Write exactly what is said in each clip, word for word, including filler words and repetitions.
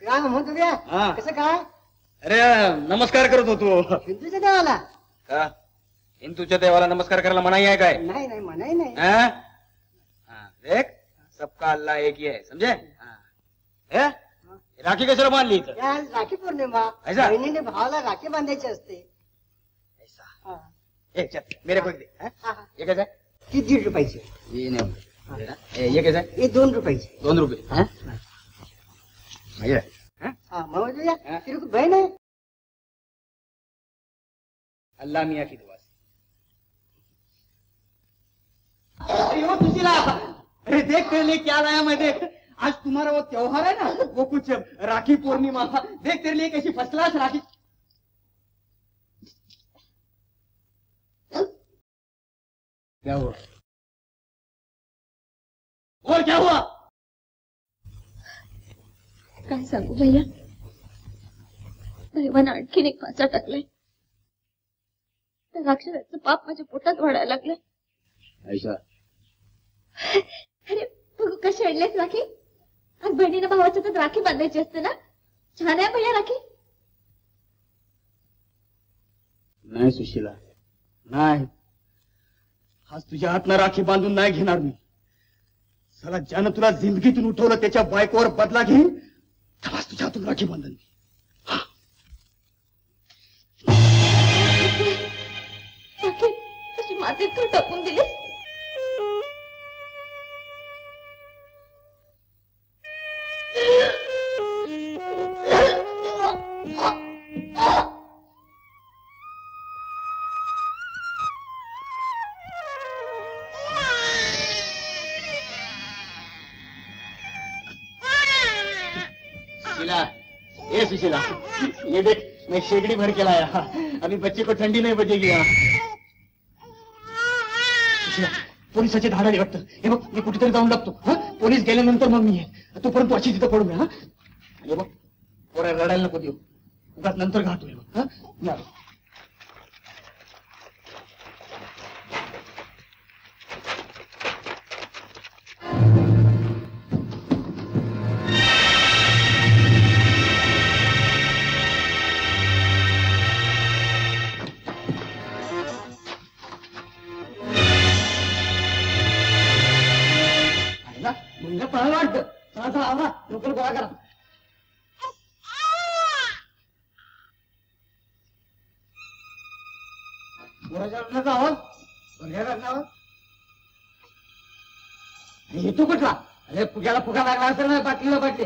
काय म्हणतो रे? कसं काय? अरे नमस्कार करत होतो हिंदूच्या देवाला. का हिंदूच्या देवाला नमस्कार करायला मनाई आहे काय? नाही नाही मनाई नाही. देख सबका अल्लाह एक ही है समझे? हाँ। राखी कशाला बांधली इथं? यार राखी पौर्णिमा ऐसा? बहिणीने भावाला राखी बांधायची असते. ऐसा ए चल मेरे को दे. ये कैसा है? ती दीड रुपयाची. ये नहीं ये कैसा है? ये दोन रुपयाची. दोन रुपये ये हाँ मग तेरे को बहन है? अल्लाह मियाँ की दुआ से. अरे वो सुशीला, अरे देख तेरे लिए क्या लाया मैं. देख आज तुम्हारा वो त्योहार है ना, वो कुछ राखी पूर्णिमा. देख तेरे लिए कैसी फर्स्ट क्लास राखी. क्या हुआ? और क्या हुआ? काय सांगू भैया, दैवानं आणखीन एक फासा टाकलाय. त्या राक्षसाचं पाप माझ्या पोटात वाढायला लागलंय. ऐसा अरे बघू कशी आणलीस राखी. आज बहिणीनं भावाच्या तर राखी बांधायची असते ना. छान आहे भैया राखी. नाही सुशीला नाही, आज तुझ्या हातनं राखी बांधून नाही घेणार मी. साला ज्यानं तुला जिंदगीतून उठवलं त्याच्या बायकोवर बदला घेईन, तेव्हाच तुझ्या हातून राखी बांधन मी. राखी कशी मातीत तू टाकून दिलीस. सुशीला, ए सुशीला, ये देख मैं शेगड़ी भर के लाया. अभी बच्चे को ठंडी नहीं बजेगी. सुशीला, पोलिसाचे धाड आले वाटतं. हे बघ मी कुठेतरी जाऊन लागतो. पोलीस गेल्यानंतर मग मी आहे. तोपर्यंत अशी तिथं पडू नये. हे बघ पोरा रडायला नको देऊ. उगाच नंतर घातोय बघ. मी आलो. पळायला वाटतं. चला चला आवा लोकल गोळा करा. कोणाच्या रडण्याचा आवाज? कोणत्या रडण्यावर? येतो कुठला? अरे फुग्याला फुगा लागला असेल ना, बाटलीला बाटली.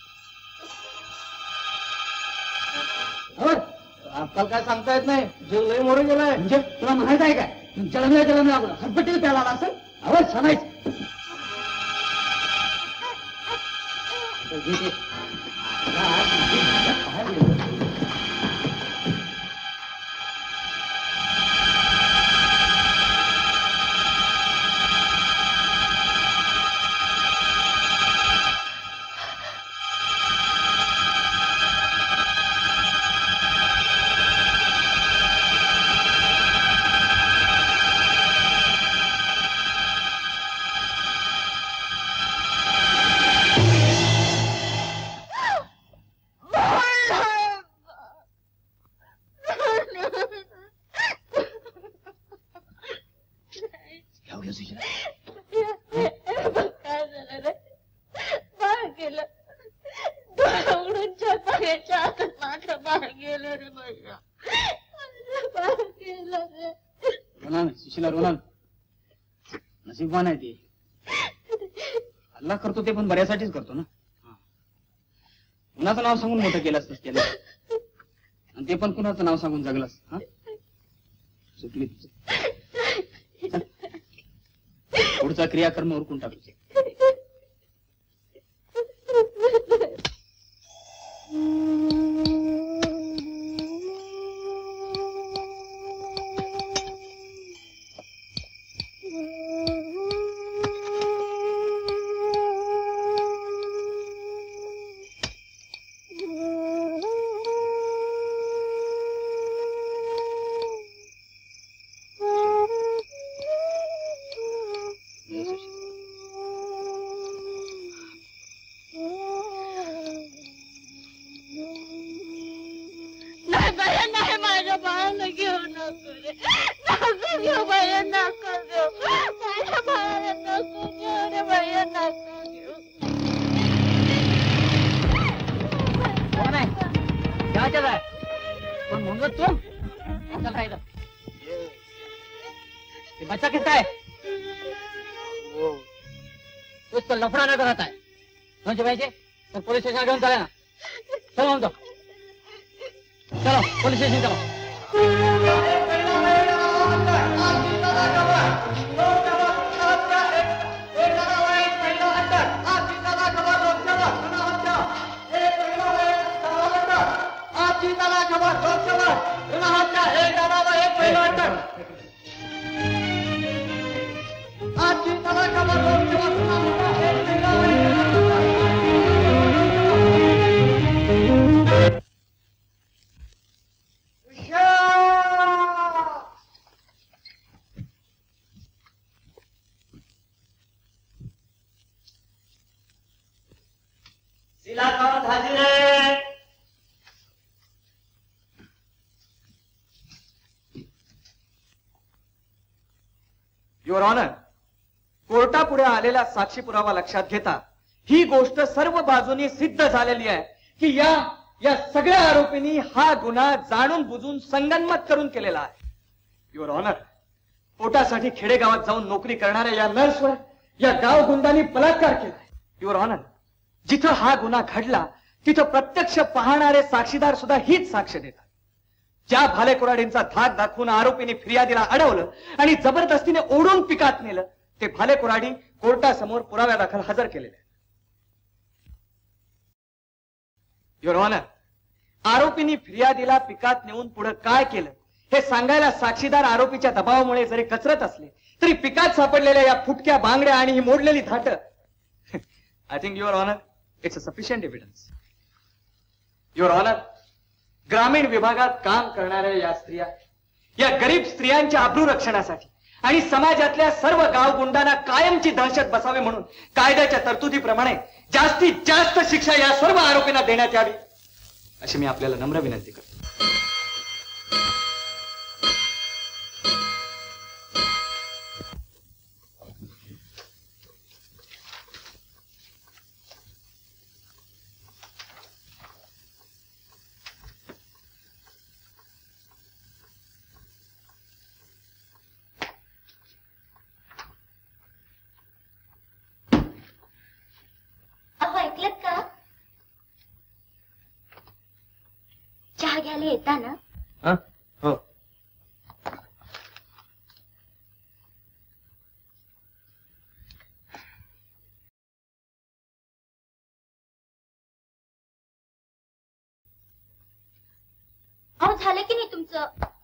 आजकाल काय सांगता येत नाही. जीव लय मोरे गेलाय. म्हणजे तुला माहित आहे काय, तुमच्याला नाही त्याला मी लागला हटपट्टीला प्याला आला असेल. आवाज छानायच. सुशीला रोना नशीबवान आहे ते. अल्लाह करतो ते पण बऱ्यासाठीच करतो ना. कुणाचं नाव सांगून मोठं केलं असतंस त्याला, आणि ते पण कुणाचं नाव सांगून जगलास. हा सुटली तुझं. पुढचा क्रियाकर्म उरकून टाकू. घेऊ बाया नको घेऊ माझ्या बाळाला नको घेऊ रे बाया नको घेऊ कौन है क्या चल रहा है कौन मोहम्मद तुम चल रहा है इधर ये बच्चा किसका है वो उसको लफड़ा नजर आता है समझे भाई जी तो पुलिस स्टेशन घेऊन चला ना चलो हम तो चलो पुलिस स्टेशन चलो युअर ऑनर, कोर्टापुढे आलेला साक्षी पुरावा लक्षात घेता ही गोष्ट सर्व बाजूनी सिद्ध झालेली आहे की या या सगळ्या आरोपींनी हा गुन्हा जाणून बुजून संगनमत करून केलेला आहे. युअर ऑनर, पोटासाठी खेडेगावात जाऊन नोकरी करणाऱ्या या नर्सवर या गाव गुंडांनी बलात्कार केलाय. युअर ऑनर, जिथं हा गुन्हा घडला तिथं प्रत्यक्ष पाहणारे साक्षीदार सुद्धा हीच साक्ष देतात. ज्या भालेकुराडींचा धाक दाखवून आरोपींनी फिर्यादीला अडवलं आणि जबरदस्तीने ओढून पिकात नेलं ते भालेकुराडी कोर्टासमोर पुराव्यादाखल हजर केलेले. युअर ऑनर, आरोपींनी फिर्यादीला पिकात नेऊन पुढे काय केलं हे सांगायला साक्षीदार आरोपीच्या दबावामुळे जरी कचरत असले तरी पिकात सापडलेल्या या फुटक्या बांगड्या आणि ही मोडलेली धाट I think your honour it's a sufficient evidence. Your honour, ग्रामीण विभागात काम करणाऱ्या या स्त्रिया या गरीब स्त्रियांच्या अब्रू रक्षणासाठी आणि समाजातल्या सर्व गावगुंडांना कायमची दहशत बसावी म्हणून कायद्याच्या तरतुदीप्रमाणे जास्तीत जास्त शिक्षा या सर्व आरोपींना देण्यात यावी अशी मी आपल्याला नम्र विनंती करतो. ऐकलत का चहा घ्यायला येता ना? हो. अहो झालं की नाही तुमचं?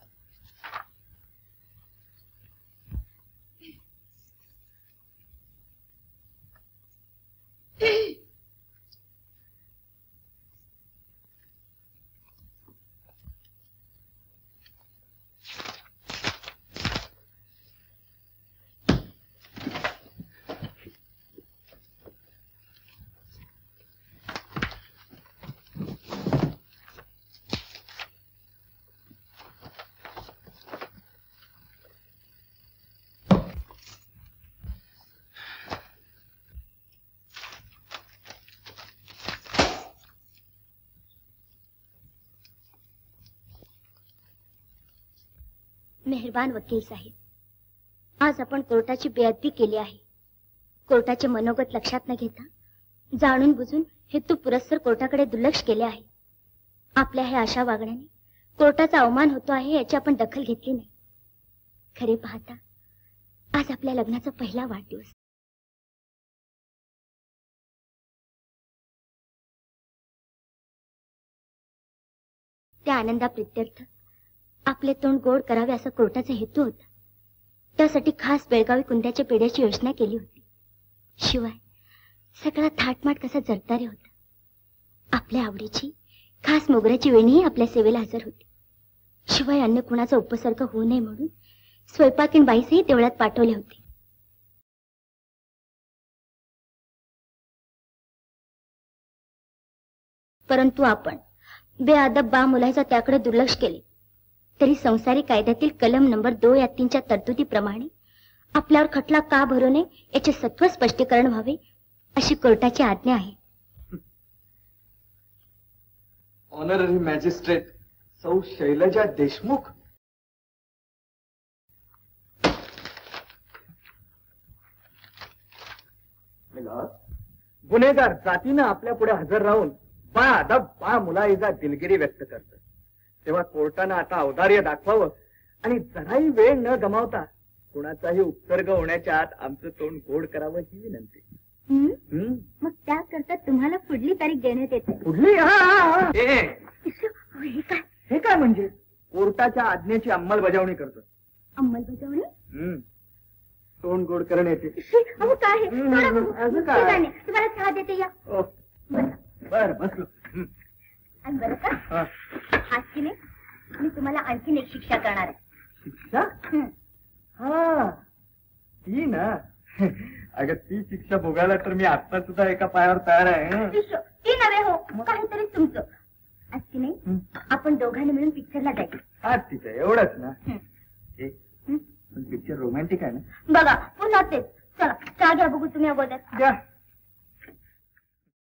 मेहरबान वकील साहेब, आज आपण कोर्टाची बेअदबी केली आहे. कोर्टाचे मनोगत लक्षात न घेता जाणून बुजून हेतू पुरस्सर कोर्टाकडे दुर्लक्ष केले आहे. आपल्या हे अशा वागण्याने कोर्टाचा अवमान होतो आहे याची आपण दखल घेतली नाही. खरे पाहता आज आपल्या लग्नाचा पहिला वाढदिवस. त्या आनंदाप्रित्यर्थ आपले तोंड गोड करावे असा कोर्टाचा हेतू होता. त्यासाठी खास बेळगावी कुंद्याच्या पेढ्याची योजना केली होती. शिवाय सगळा थाटमाट कसा जरतारे होता. आपल्या आवडीची खास मोगऱ्याची वेणीही आपल्या सेवेला हजर होती. शिवाय अन्य कुणाचा उपसर्ग होऊ नये म्हणून स्वयंपाकीण बाईसही देवळात पाठवले होते. परंतु आपण बेअदब बा मुलाचा त्याकडे दुर्लक्ष केले तरी संसारी कायद्यातील कलम नंबर दो या तीनच्या तरतुदीप्रमाणे आपल्यावर खटला का भरू नये याचे सत्व स्पष्टीकरण व्हावे अशी कोर्टाची आज्ञा आहे. ऑनररी मॅजिस्ट्रेट सौ शैलजा देशमुख. गुन्हेगार जातीनं आपल्या पुढे हजर राहून बा अदब बा मुलाईजा दिलगिरी व्यक्त करत, तेव्हा कोर्टानं आता औदार्य दाखवावं आणि जराही वेळ न गमावता कुणाचाही उपसर्ग होण्याच्या आत आमचं तोंड गोड करावं ही विनंती. हम्म? मग त्याकरता तुम्हाला पुढली तारीख देण्यात येते. कुठली? हा, हा, हा. ए, ए, हे काय हे काय म्हणजे? कोर्टाच्या आज्ञेची अंमलबजावणी करतो. अंमलबजावणी? हम्म. तोंड गोड करण येते. अहो काय हे? हम्म, थोडं बघू. असं काय? ठीक आहे ना. तुम्हाला चहा देते या. ओ, बर बसलो. हम्म. आणि बरं का हा. आज की नाही मी तुम्हाला आणखीन एक शिक्षा करणार आहे. शिक्षा? हं. हा ती ना. अगं ती शिक्षा भोगायला तर मी आता सुद्धा एका पायावर तयार आहे. हं. शिष्य, ती नव्हे हो काहीतरी तुमचं. आज की नाही हं. आपण दोघांनी मिळून पिक्चरला जायचं. हा ठीक आहे, एवढंच ना. हं. ए, हं. पण पिक्चर रोमॅन्टिक आहे ना? बघा पुन्हा तेच. चला चहा घ्या बघू तुम्ही अगोदर. द्या.